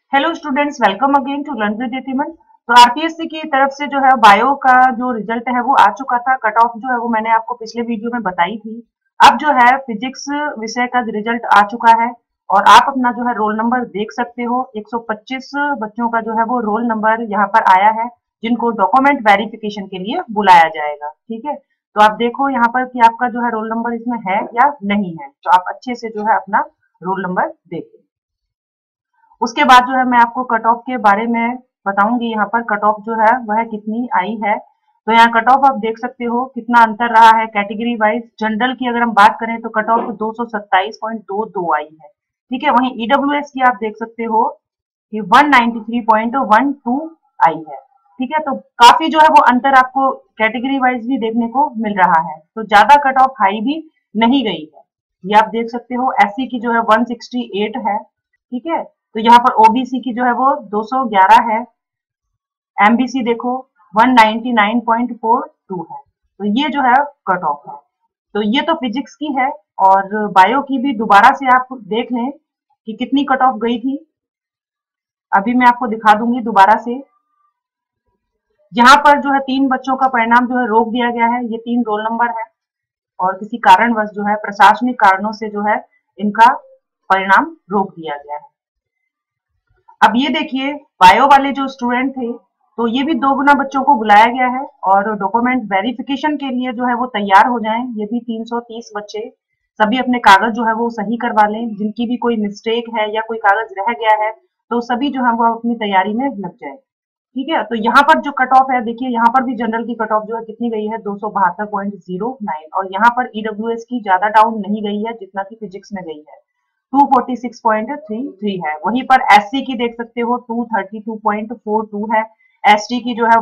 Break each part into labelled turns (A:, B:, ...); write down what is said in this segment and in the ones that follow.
A: Hello students, welcome again to learn with Yatiman. तो RPSC की तरफ से जो है बायो का जो रिजल्ट है वो आ चुका था। कट ऑफ जो है वो मैंने आपको पिछले वीडियो में बताई थी। अब जो है फिजिक्स विषय का रिजल्ट आ चुका है और आप अपना जो है रोल नंबर देख सकते हो। 125 बच्चों का जो है वो रोल नंबर यहाँ पर आया है, जिनको डॉक्यूमेंट वेरिफिकेशन के लिए बुलाया जाएगा। ठीक है, तो आप देखो यहाँ पर कि आपका जो है रोल नंबर इसमें है या नहीं है, तो आप अच्छे से जो है अपना रोल नंबर देखें। उसके बाद जो है मैं आपको कट ऑफ के बारे में बताऊंगी। यहाँ पर कट ऑफ जो है वह कितनी आई है। तो यहाँ कट ऑफ आप देख सकते हो कितना अंतर रहा है कैटेगरी वाइज। जनरल की अगर हम बात करें तो कट ऑफ 227.22 आई है। ठीक है, वहीं ईडब्ल्यूएस की आप देख सकते हो कि 193.12 आई है। ठीक है, तो काफी जो है वो अंतर आपको कैटेगरी वाइज भी देखने को मिल रहा है। तो ज्यादा कट ऑफ हाई भी नहीं गई है। ये आप देख सकते हो एससी की जो है 168 है। ठीक है, तो यहाँ पर ओबीसी की जो है वो 211 है। एमबीसी देखो 199.42 है। तो ये जो है कट ऑफ है। तो ये तो फिजिक्स की है। और बायो की भी दोबारा से आप देख लें कि कितनी कट ऑफ गई थी। अभी मैं आपको दिखा दूंगी दोबारा से। यहाँ पर जो है 3 बच्चों का परिणाम जो है रोक दिया गया है। ये 3 रोल नंबर है और किसी कारणवश जो है प्रशासनिक कारणों से जो है इनका परिणाम रोक दिया गया है। अब ये देखिए बायो वाले जो स्टूडेंट थे, तो ये भी 2 गुना बच्चों को बुलाया गया है और डॉक्यूमेंट वेरिफिकेशन के लिए जो है वो तैयार हो जाएं। ये भी 330 बच्चे सभी अपने कागज जो है वो सही करवा लें। जिनकी भी कोई मिस्टेक है या कोई कागज रह गया है तो सभी जो है वो अपनी तैयारी में लग जाए। ठीक है, तो यहाँ पर जो कट ऑफ है देखिए, यहाँ पर भी जनरल की कट ऑफ जो है कितनी गई है 272.09 और यहाँ पर ईडब्ल्यूएस की ज्यादा डाउन नहीं गई है जितना की फिजिक्स में गई है। 246.33 है। वहीं पर एससी की देख सकते हो 232.42 है। एसटी की जो है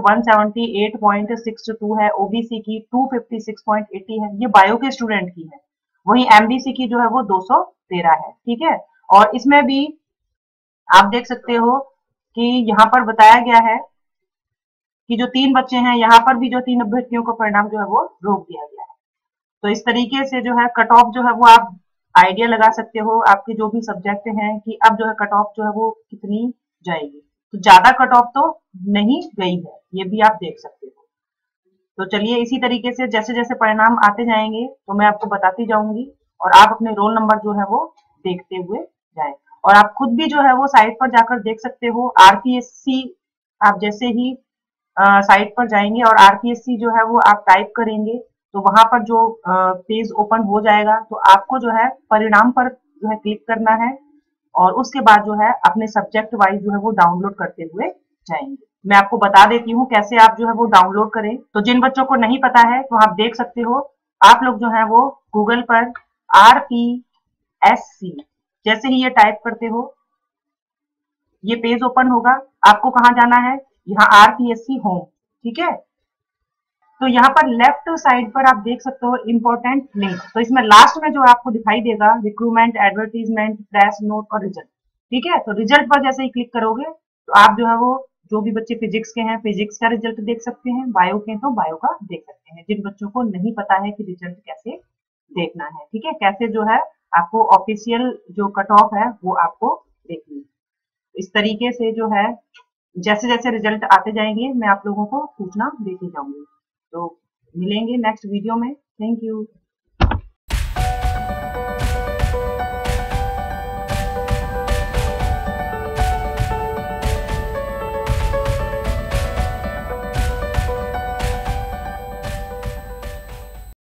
A: 178.62 है। ओबीसी की 256.80 है। ये बायो के स्टूडेंट की है। वहीं एमबीसी की जो है वो 213 है। ठीक है, और इसमें भी आप देख सकते हो कि यहाँ पर बताया गया है कि जो 3 बच्चे हैं, यहाँ पर भी जो 3 अभ्यर्थियों का परिणाम जो है वो रोक दिया गया है। तो इस तरीके से जो है कट ऑफ जो है वो आप आइडिया लगा सकते हो आपके जो भी सब्जेक्ट हैं कि अब जो है कट ऑफ जो है वो कितनी जाएगी। तो ज्यादा कट ऑफ तो नहीं गई है, ये भी आप देख सकते हो। तो चलिए इसी तरीके से जैसे जैसे परिणाम आते जाएंगे तो मैं आपको बताती जाऊंगी और आप अपने रोल नंबर जो है वो देखते हुए जाएं। और आप खुद भी जो है वो साइट पर जाकर देख सकते हो। आरपीएससी आप जैसे ही साइट पर जाएंगे और आरपीएससी जो है वो आप टाइप करेंगे तो वहां पर जो पेज ओपन हो जाएगा तो आपको जो है परिणाम पर जो है क्लिक करना है और उसके बाद जो है अपने सब्जेक्ट वाइज जो है वो डाउनलोड करते हुए जाएंगे। मैं आपको बता देती हूँ कैसे आप जो है वो डाउनलोड करें। तो जिन बच्चों को नहीं पता है तो आप देख सकते हो, आप लोग जो है वो गूगल पर आरपीएससी जैसे ही ये टाइप करते हो ये पेज ओपन होगा। आपको कहाँ जाना है, यहाँ आरपीएससी होम। ठीक है, तो यहाँ पर लेफ्ट साइड पर आप देख सकते हो इंपॉर्टेंट लिंक। तो इसमें लास्ट में जो आपको दिखाई देगा रिक्रूटमेंट, एडवर्टीजमेंट, प्रेस नोट और रिजल्ट। ठीक है, तो रिजल्ट पर जैसे ही क्लिक करोगे तो आप जो है वो जो भी बच्चे फिजिक्स के हैं फिजिक्स का रिजल्ट देख सकते हैं, बायो के हैं तो बायो का देख सकते हैं। जिन बच्चों को नहीं पता है कि रिजल्ट कैसे देखना है, ठीक है, कैसे जो है आपको ऑफिशियल जो कट ऑफ है वो आपको देखनी है। इस तरीके से जो है जैसे जैसे रिजल्ट आते जाएंगे मैं आप लोगों को सूचना देती जाऊंगी। तो मिलेंगे नेक्स्ट वीडियो में। Thank you.